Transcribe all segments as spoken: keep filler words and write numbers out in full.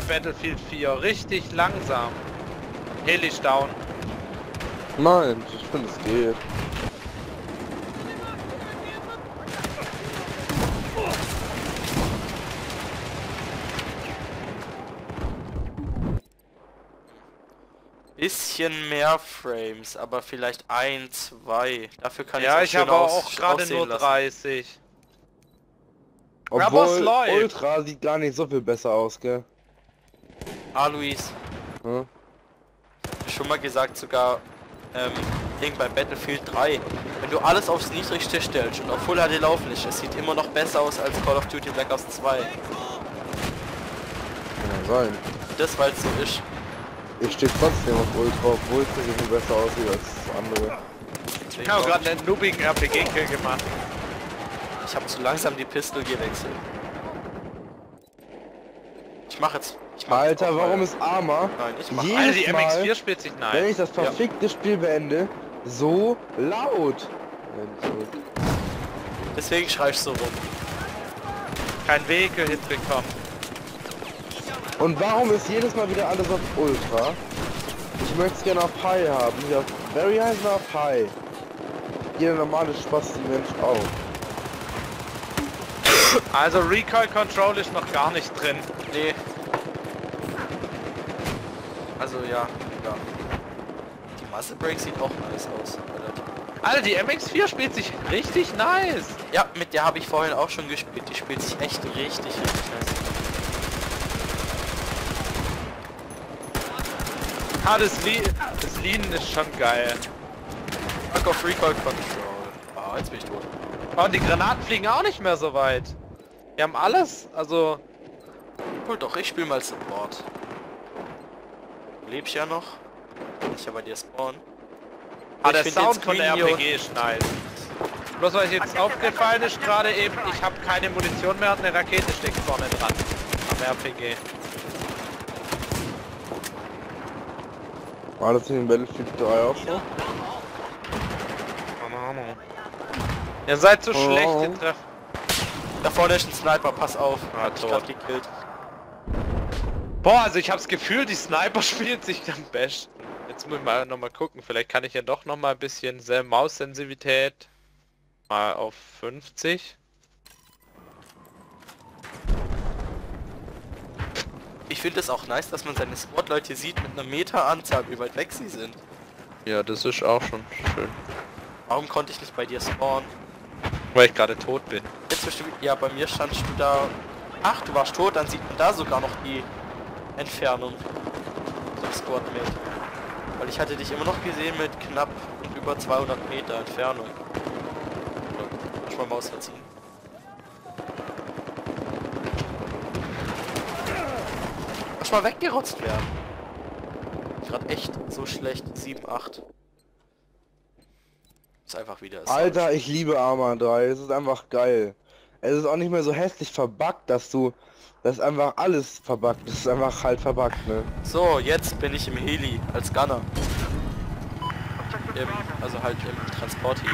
Battlefield vier. Richtig langsam. Heli ist down. Nein, ich finde es geht. Bisschen mehr Frames, aber vielleicht ein, zwei. Dafür kann Ja, ich ich habe auch gerade nur lassen. dreißig. Obwohl, Aber es läuft. Ultra sieht gar nicht so viel besser aus, gell? Ah, Luis, Hm? schon mal gesagt, sogar ähm, Ding bei Battlefield drei. Wenn du alles aufs Niedrigste stellst und auf Full H D laufen lässt, es sieht immer noch besser aus als Call of Duty Black Ops zwei. Kann ja sein. Das, weil es so ist. Ich stehe trotzdem auf Ultra, obwohl es nicht viel besser aussieht als das andere. Ich habe gerade einen noobigen R P G-Kill gemacht. Ich habe zu langsam die Pistol gewechselt. Ich mache jetzt. Ich mach jetzt Alter, auch warum mal- ist Arma Nein, ich mach jedes Alter, die M X vier Mal, spielt sich wenn nice. ich das verfickte Spiel beende, so laut? Ja, nicht so. Deswegen schrei ich so rum. Kein Vehicle-Hit bekommen. Und warum ist jedes Mal wieder alles auf Ultra? Ich möchte es gerne auf High haben. Hier auf Very High und auf High. Jeder normale Spaß die Mensch auch. Also Recoil Control ist noch gar nicht drin. Nee. Also ja, ja. Die Muscle Break sieht auch nice aus. Alter. Alter, die M X vier spielt sich richtig nice. Ja, mit der habe ich vorhin auch schon gespielt. Die spielt sich echt richtig, richtig nice. Ah, das, Le das Lean ist schon geil. Fuck auf Recoil Control. Ah, jetzt bin ich tot. Oh, und die Granaten fliegen auch nicht mehr so weit. Wir haben alles, also... Cool, doch, ich spiele mal Support. Du lebst ja noch. Ich ja bei dir spawnen. Ah, Ich der find Sound den von der R Screen P G ist nice. Bloß weil ich jetzt aufgefallen ist gerade eben, ich habe keine Munition mehr und eine Rakete steckt vorne dran. Am R P G. War das in Battlefield drei auch so? Keine Ahnung. Ihr seid so Oh. schlecht, ihr trefft. Da vorne ist ein Sniper, pass auf. Ah, Hat mich tot. grad gekillt. Boah, also ich hab's Gefühl, die Sniper spielt sich am besten. Jetzt muss ich mal noch mal gucken, vielleicht kann ich ja doch noch mal ein bisschen sehr Maussensitivität mal auf fünfzig. Ich finde es auch nice, dass man seine Squad-Leute sieht mit einer Meter-Anzahl, wie weit weg sie sind. Ja, das ist auch schon schön. Warum konnte ich nicht bei dir spawnen? Weil ich gerade tot bin. Jetzt bist du, ja, bei mir standst du da. Ach, du warst tot, dann sieht man da sogar noch die Entfernung. So Squad-Mate. Weil ich hatte dich immer noch gesehen mit knapp über zweihundert Meter Entfernung. Oder, ich mal Maus verziehen. Lass mal weggerotzt werden. Gerade echt so schlecht. sieben, acht. Ist einfach wieder. ist Alter, ich liebe Arma drei. Es ist einfach geil. Es ist auch nicht mehr so hässlich verbuggt, dass du... Das ist einfach alles verbuggt. Das ist einfach halt verbuggt, ne? So, jetzt bin ich im Heli als Gunner. Im, also halt im Transport-Heli.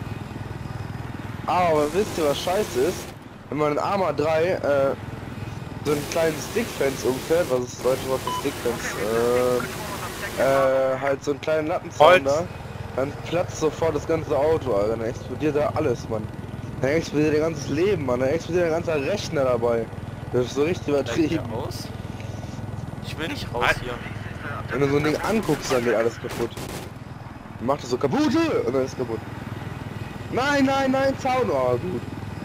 Aber wisst ihr, was scheiße ist? Wenn man in Arma drei äh, so einen kleinen Stickfence umfährt, was ist das deutsche Wort für Stickfence? Äh, äh, halt so einen kleinen Lattenzaun da, dann platzt sofort das ganze Auto, Alter. Dann explodiert da alles, Mann. Dann explodiert dein ganzes Leben, Mann. Dann explodiert dein ganzer Rechner dabei. Das ist so richtig übertrieben. Raus? Ich will nicht raus hier. Wenn du so ein Ding anguckst, dann geht alles kaputt. Dann macht es so kaputt und dann ist es kaputt. Nein, nein, nein, Zaun, oh gut.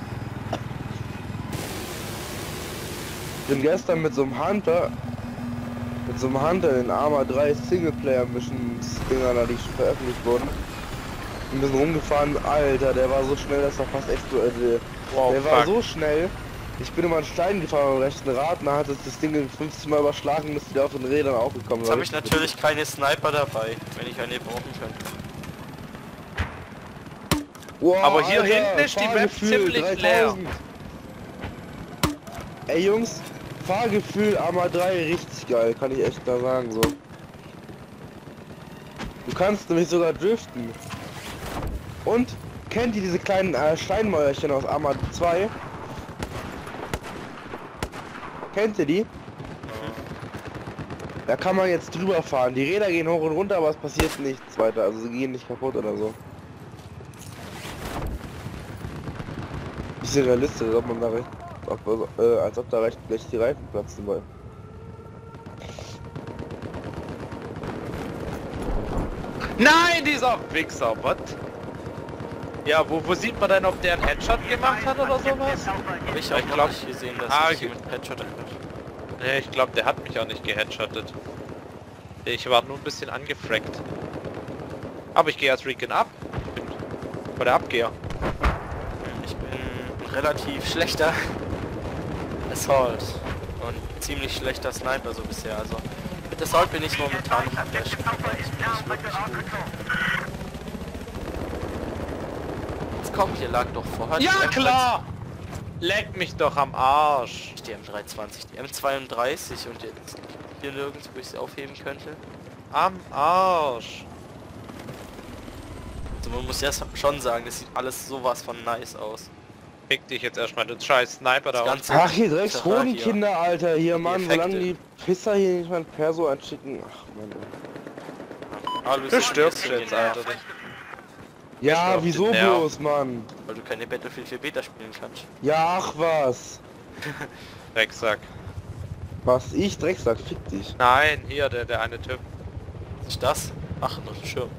Ich bin gestern mit so einem Hunter, mit so einem Hunter in Arma drei Singleplayer Missions Dinger, da die schon veröffentlicht wurden. Ein bisschen rumgefahren, Alter, der war so schnell, dass er fast explodiert. Wow, Der war fuck. so schnell. Ich bin immer einen Stein gefahren am rechten Rad, und dann hat es das Ding fünfzig Mal überschlagen, bis wieder auf den Rädern aufgekommen Jetzt habe ich natürlich keine Sniper dabei, wenn ich eine brauchen könnte. Wow, Aber hier Alter, hinten ist die Map Fahrgefühl ziemlich leer. dreitausend. Ey Jungs, Fahrgefühl Arma drei richtig geil, kann ich echt da sagen so. Du kannst nämlich sogar driften. Und kennt ihr diese kleinen äh, Steinmäuerchen aus Arma zwei? Kennt ihr die? Da kann man jetzt drüber fahren. Die Räder gehen hoch und runter, aber es passiert nichts weiter. Also sie gehen nicht kaputt oder so. Bisschen realistisch, als ob man da recht, ob, äh, als ob da recht gleich die Reifen platzen wollen. Nein, dieser Wichser, what? Ja, wo, wo sieht man denn, ob der einen Headshot gemacht hat oder sowas? Hab ich auch Ich noch glaub- nicht gesehen, dass Ah, sich okay. jemand Headshot hat. Nee, ich glaube, der hat mich auch nicht geheadshottet. Ich war nur ein bisschen angefrackt. Aber ich gehe als Recon ab. Bei der Abgeher. Ich bin ein relativ schlechter Assault und ziemlich schlechter Sniper so bisher. Also mit Assault bin ich momentan nicht am besten. aber ich bin nicht wirklich gut. Jetzt komm, hier lag doch vorher Ja, die M drei klar! Leck mich doch am Arsch. Die M dreihundertzwanzig, die M zweiunddreißig und jetzt hier nirgends, wo ich sie aufheben könnte. Am Arsch. Also man muss ja schon sagen, das sieht alles sowas von nice aus. Fick dich jetzt erstmal, du scheiß Sniper da Das unten. ganze Ach, hier Drecks Terrain hier. Hodenkinder, Alter. Hier, Mann, Effekte. solange die Pisser hier nicht mal ein Perso anschicken. Ach, Mann. Ah, Lucy, Du stirbst bisschen jetzt, genervt, Alter. Ja, auf wieso den Nerv. bloß, Mann? weil du keine Battlefield vier Beta spielen kannst. Ja, ach was. Drecksack. Was? Ich, Drecksack, fick dich. Nein, hier, der, der eine Typ. Was ist das? Ach, noch ein Schirm.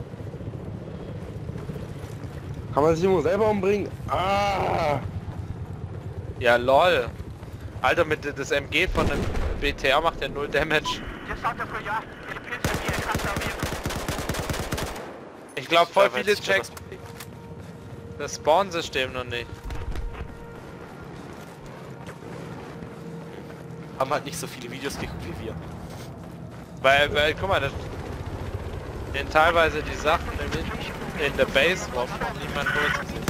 Kann man sich irgendwo selber umbringen? Ah! Ja, lol. Alter, mit das M G von dem B T R macht ja null Damage. Ich glaube, voll Da weiß viele ich, wer checken das- das Spawn-System noch nicht. Haben halt nicht so viele Videos geguckt wie wir. Weil, weil, guck mal, das sind teilweise die Sachen in, in der Base rum, die man kurz sieht.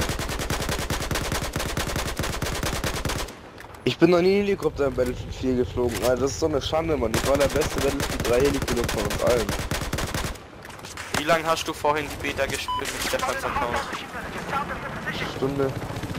Ich bin noch nie in Helikopter im Battlefield vier geflogen. Alter, das ist so eine Schande, Mann. Ich war der beste Battlefield drei Helikopter von uns allen. Wie lange hast du vorhin die Beta gespielt mit Stefans Account? Stunde.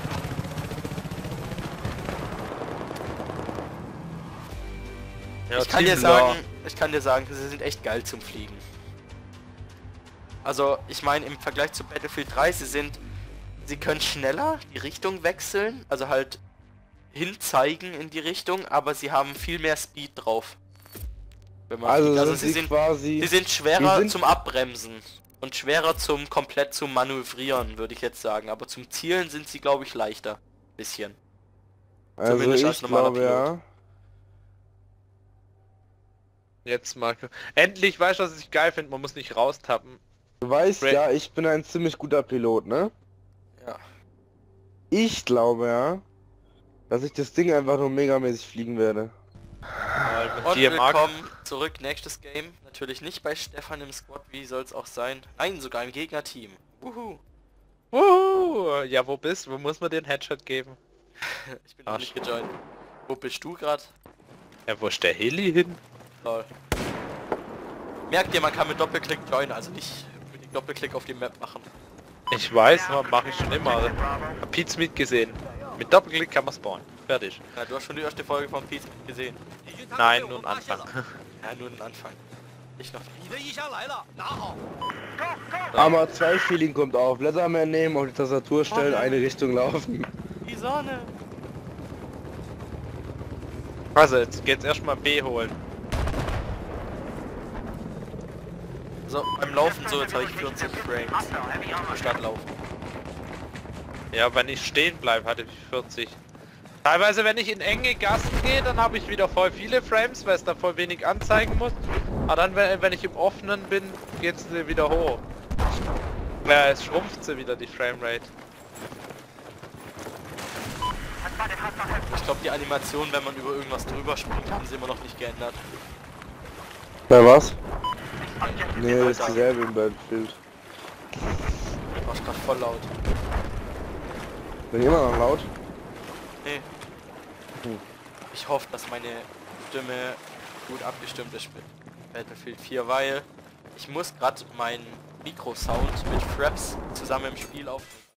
Ja, Ich kann dir Team sagen, Law. ich kann dir sagen, sie sind echt geil zum Fliegen. Also, ich meine, im Vergleich zu Battlefield drei, sie sind, sie können schneller die Richtung wechseln, also halt hinzeigen in die Richtung, aber sie haben viel mehr Speed drauf. Wenn man Also, fliegt. also sie sie sind, quasi... sie sind schwerer die sind- zum Abbremsen und schwerer zum komplett zum Manövrieren, würde ich jetzt sagen, aber zum Zielen sind sie, glaube ich, leichter. Bisschen. Also zumindest als ich normaler glaube, ja. Jetzt Marco. Endlich weißt du, was ich geil finde, man muss nicht raustappen. Du weißt Bra- ja, ich bin ein ziemlich guter Pilot, ne? Ja. Ich glaube, ja, dass ich das Ding einfach nur megamäßig fliegen werde. Weil mit Und dir mag willkommen zurück, nächstes Game. Natürlich nicht bei Stefan im Squad, wie soll es auch sein. Nein, sogar im Gegnerteam. Wuhu. Wuhu! Ja, wo bist du? Wo muss man den Headshot geben? Ich bin noch Arsch. nicht gejoint. Wo bist du gerade? Ja, wo ist der Heli hin? Lol. Merkt ihr, man kann mit Doppelklick joinen, also nicht mit Doppelklick auf die Map machen. Ich weiß, mache ich schon immer. Hab Pete's Meat gesehen. Mit Doppelklick kann man spawnen. Fertig. Ja, du hast schon die erste Folge von Pete gesehen. Nein, nur ein Anfang. Ja, nur den Anfang. Ich noch nicht. 你的一箱来了，拿好。 Arma zwei Feeling kommt auf. Leatherman nehmen, auf die Tastatur stellen, eine Richtung laufen. Die Sonne. Also, jetzt geht's erstmal B holen. So, beim Laufen so, jetzt habe ich vierzig Frames. Statt Laufen. Ja, wenn ich stehen bleibe, hatte ich vierzig. Teilweise, wenn ich in enge Gassen gehe, dann habe ich wieder voll viele Frames, weil es da voll wenig anzeigen muss. Aber dann, wenn wenn ich im Offenen bin, geht's wieder hoch. Ja, es schrumpft sie wieder, die Framerate. Ich glaube, die Animation, wenn man über irgendwas drüber springt, haben sie immer noch nicht geändert. Bei was? Nee, das ist dieselbe im Battlefield. War gerade voll laut. Bin ich immer noch laut? Nee. Hm. Ich hoffe, dass meine Stimme gut abgestimmt ist mit Battlefield vier, weil ich muss gerade meinen Mikrosound mit Fraps zusammen im Spiel aufnehmen.